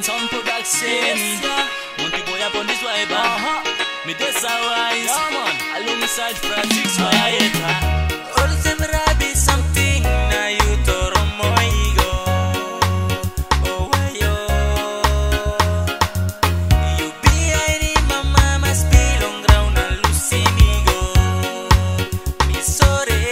Lion Sound Production. Monty boy up on this vibe. Me this wise. Alongside Francis Wayeta. All them rabbit something na you toro moigo. Oh wayo. You be I my mama's pilong ground na lucimigo. Me sorry.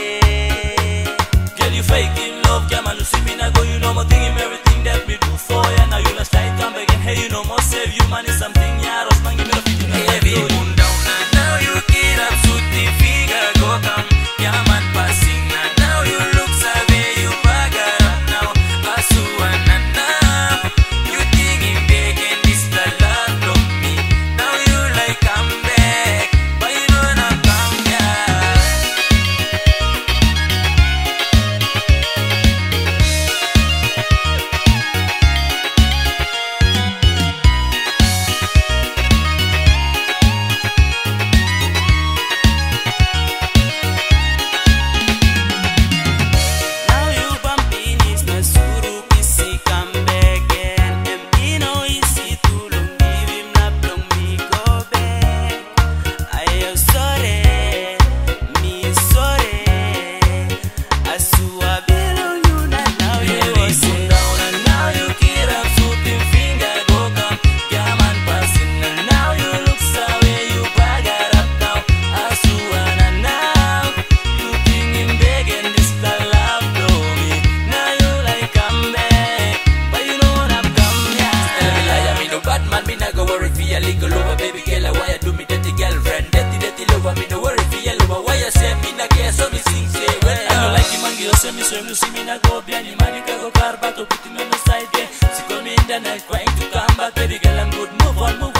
Girl you faking love, yeah man lucimina go. You know more thing in everything that me do for ya. Now you last like come back and hey you know more save you man is something ya. Ross man give me the feeling heavy. Moon down and now you get up to the figure go come. Yeah man passing and now you look savvy you bagger up now. Asuana now you thinking big and this the love of me. Now you like come back but you know not come back. Legal over, baby girl, why you do me dirty girlfriend? Dirty lover, me no worry for you lover. Why you say me na care so me sing say well? I don't like you man, you say me so you see me na go behind the man, you can go car but to put him on the side, yeah. She call me in the night, crying to come back, baby girl, I'm good. Move on, move on.